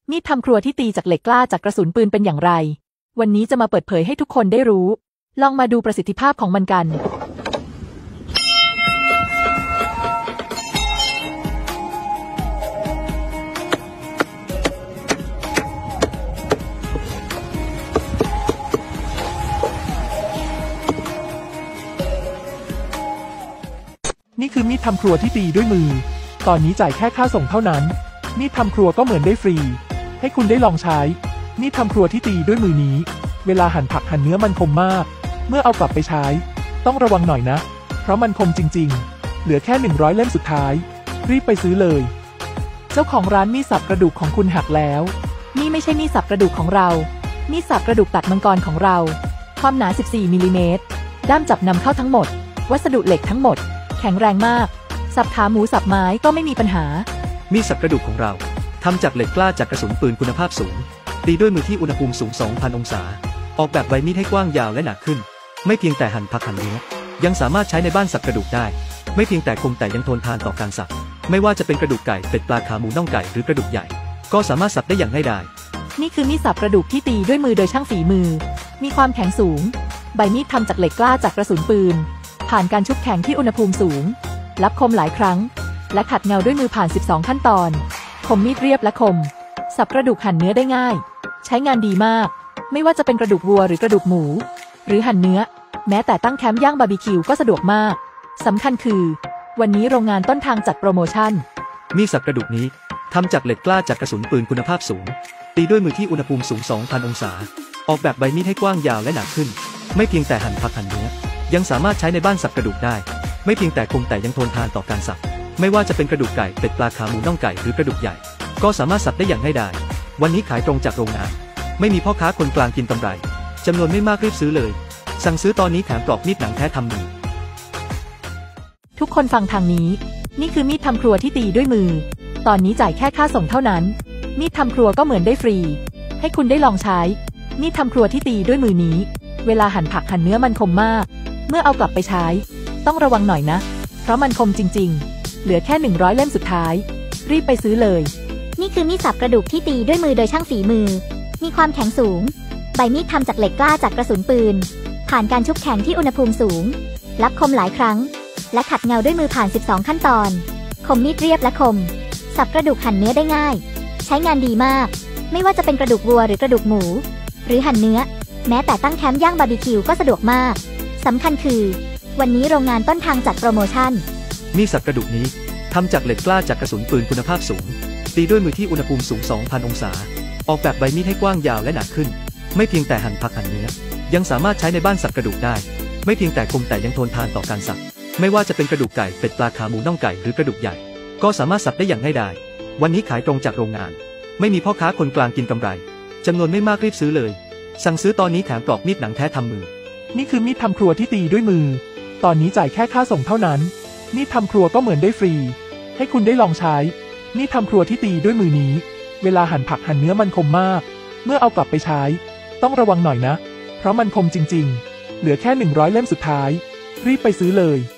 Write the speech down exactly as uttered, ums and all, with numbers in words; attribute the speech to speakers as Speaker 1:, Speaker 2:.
Speaker 1: มีดทำครัวที่ตีจากเหล็กกล้าจากกระสุนปืนเป็นอย่างไรวันนี้จะมาเปิดเผยให้ทุกคนได้รู้ลองมาดูประสิทธิภาพของมันกัน
Speaker 2: นี่คือมีดทำครัวที่ตีด้วยมือตอนนี้จ่ายแค่ค่าส่งเท่านั้นมีดทำครัวก็เหมือนได้ฟรีให้คุณได้ลองใช้มีดทำครัวที่ตีด้วยมือนี้เวลาหั่นผักหั่นเนื้อมันคมมากเมื่อเอากลับไปใช้ต้องระวังหน่อยนะเพราะมันคมจริงๆเหลือแค่หนึ่งร้อยเล่มสุดท้ายรีบไปซื้อเลยเจ้าของร้านมีดสับกระดูกของคุณหักแล้ว
Speaker 1: นี่ไม่ใช่มีดสับกระดูกของเรามีดสับกระดูกตัดมังกรของเราความหนาสิบสี่มิลลิเมตรด้ามจับนำเข้าทั้งหมดวัสดุเหล็กทั้งหมดแข็งแรงมากสับขาหมูสับไม้ก็ไม่มีปัญหา
Speaker 3: มีดสับกระดูกของเราทำจากเหล็กกล้าจากกระสุนปืนคุณภาพสูงตีด้วยมือที่อุณหภูมิสูง สองพัน องศาออกแบบใบมีดให้กว้างยาวและหนาขึ้นไม่เพียงแต่หั่นผักหั่นเนื้อยังสามารถใช้ในบ้านสับกระดูกได้ไม่เพียงแต่คมแต่ยังทนทานต่อการสับไม่ว่าจะเป็นกระดูกไก่เป็ดปลาขาหมูน่องไก่หรือกระดูกใหญ่ก็สามารถสับได้อย่างง่ายดาย
Speaker 1: นี่คือมีดสับกระดูกที่ตีด้วยมือโดยช่างฝีมือมีความแข็งสูงใบมีดทำจากเหล็กกล้าจากกระสุนปืนผ่านการชุบแข็งที่อุณหภูมิสูงรับคมหลายครั้งและขัดเงาด้วยมือผ่านสิบสองขั้นตอนคมมีดเรียบและคมสับกระดูกหั่นเนื้อได้ง่ายใช้งานดีมากไม่ว่าจะเป็นกระดูกวัวหรือกระดูกหมูหรือหั่นเนื้อแม้แต่ตั้งแคมป์ย่างบาร์บีคิวก็สะดวกมากสำคัญคือวันนี้โรงงานต้นทางจัดโปรโมชั่น
Speaker 3: มีดสับกระดูกนี้ทำจากเหล็กกล้าจากกระสุนปืนคุณภาพสูงตีด้วยมือที่อุณหภูมิสูง สองพัน องศาออกแบบใบมีดให้กว้างยาวและหนาขึ้นไม่เพียงแต่หั่นผักหั่นเนื้อยังสามารถใช้ในบ้านสับกระดูกได้ไม่เพียงแต่คมแต่ยังทนทานต่อการสับไม่ว่าจะเป็นกระดูกไก่เป็ดปลาขาหมูน่องไก่หรือกระดูกใหญ่ก็สามารถสับได้อย่างง่ายดายวันนี้ขายตรงจากโรงงานไม่มีพ่อค้าคนกลางกินกำไรจำนวนไม่มากรีบซื้อเลยสั่งซื้อตอนนี้แถมปลอกมีดหนังแท้ทำมือ
Speaker 1: ทุกคนฟังทางนี้นี่คือมีดทำครัวที่ตีด้วยมือตอนนี้จ่ายแค่ค่าส่งเท่านั้นมีดทำครัวก็เหมือนได้ฟรีให้คุณได้ลองใช้มีดทำครัวที่ตีด้วยมือนี้เวลาหั่นผักหั่นเนื้อมันคมมากเมื่อเอากลับไปใช้ต้องระวังหน่อยนะเพราะมันคมจริงๆเหลือแค่หนึ่งร้อยเล่มสุดท้ายรีบไปซื้อเลย
Speaker 4: นี่คือมีดสับกระดูกที่ตีด้วยมือโดยช่างฝีมือมีความแข็งสูงใบมีดทำจากเหล็กกล้าจากกระสุนปืนผ่านการชุบแข็งที่อุณหภูมิสูงรับคมหลายครั้งและขัดเงาด้วยมือผ่านสิบสองขั้นตอนคมมีดเรียบและคมสับกระดูกหั่นเนื้อได้ง่ายใช้งานดีมากไม่ว่าจะเป็นกระดูกวัวหรือกระดูกหมูหรือหั่นเนื้อแม้แต่ตั้งแคมป์ย่างบาร์บีคิวก็สะดวกมากสำคัญคือวันนี้โรงงานต้นทางจัดโปรโมชั่น
Speaker 3: มีดสับกระดูกนี้ทำจากเหล็กกล้าจากกระสุนปืนคุณภาพสูงตีด้วยมือที่อุณหภูมิสูง สองพัน องศาออกแบบใบมีดให้กว้างยาวและหนาขึ้นไม่เพียงแต่หั่นผักหั่นเนื้อยังสามารถใช้ในบ้านสับกระดูกได้ไม่เพียงแต่คมแต่ยังทนทานต่อการสับไม่ว่าจะเป็นกระดูกไก่เป็ดปลาขาหมูน่องไก่หรือกระดูกใหญ่ก็สามารถสับได้อย่างง่ายดายวันนี้ขายตรงจากโรงงานไม่มีพ่อค้าคนกลางกินกำไรจำนวนไม่มากรีบซื้อเลยสั่งซื้อตอนนี้แถมปลอกมีดหนังแท้ทำมือ
Speaker 2: นี่คือมีดทำครัวที่ตีด้วยมือตอนนี้จ่ายแค่ค่าส่งเท่านั้นมีดทำครัวก็เหมือนได้ฟรีให้คุณได้ลองใช้มีดทำครัวที่ตีด้วยมือนี้เวลาหั่นผักหั่นเนื้อมันคมมากเมื่อเอากลับไปใช้ต้องระวังหน่อยนะเพราะมันคมจริงๆเหลือแค่หนึ่งร้อยเล่มสุดท้ายรีบไปซื้อเลย